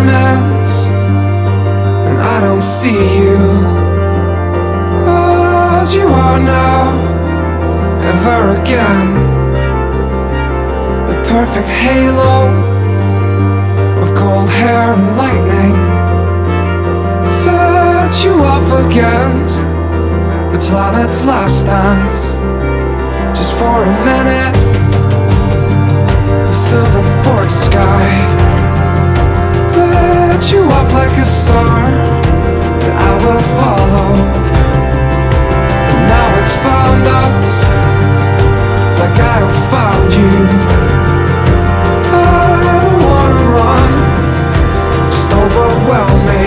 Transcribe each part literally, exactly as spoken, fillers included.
torments, and I don't see you as you are now, ever again. The perfect halo of cold hair and lightning set you up against the planet's last dance. Just for a minute, the silver forked sky lit you up like a star that I will follow. And now it's found us, like I have found you. I don't wanna run, just overwhelm me.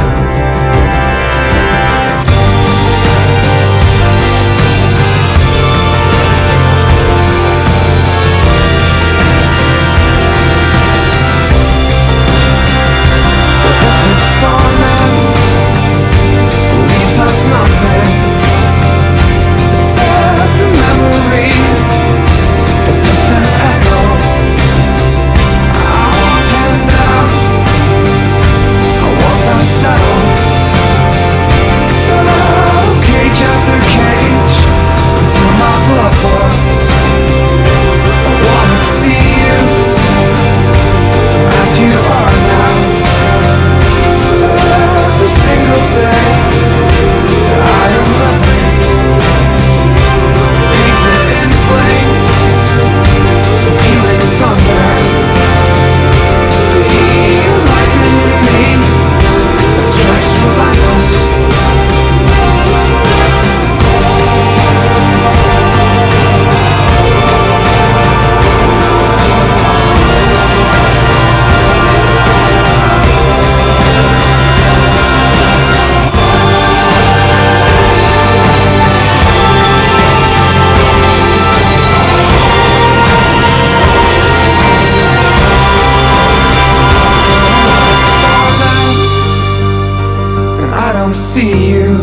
See you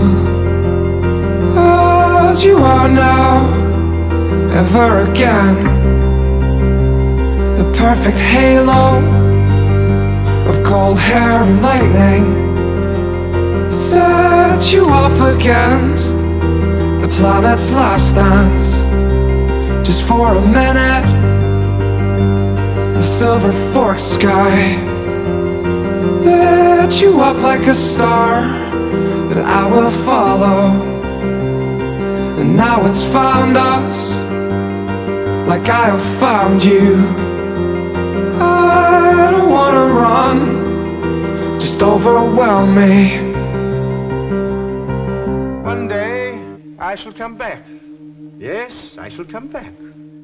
as you are now, ever again. The perfect halo of cold hair and lightning set you up against the planet's last dance. Just for a minute, the silver forked sky lit you up like a star that I will follow. And now it's found us, like I have found you. I don't wanna run, just overwhelm me. One day I shall come back. Yes, I shall come back.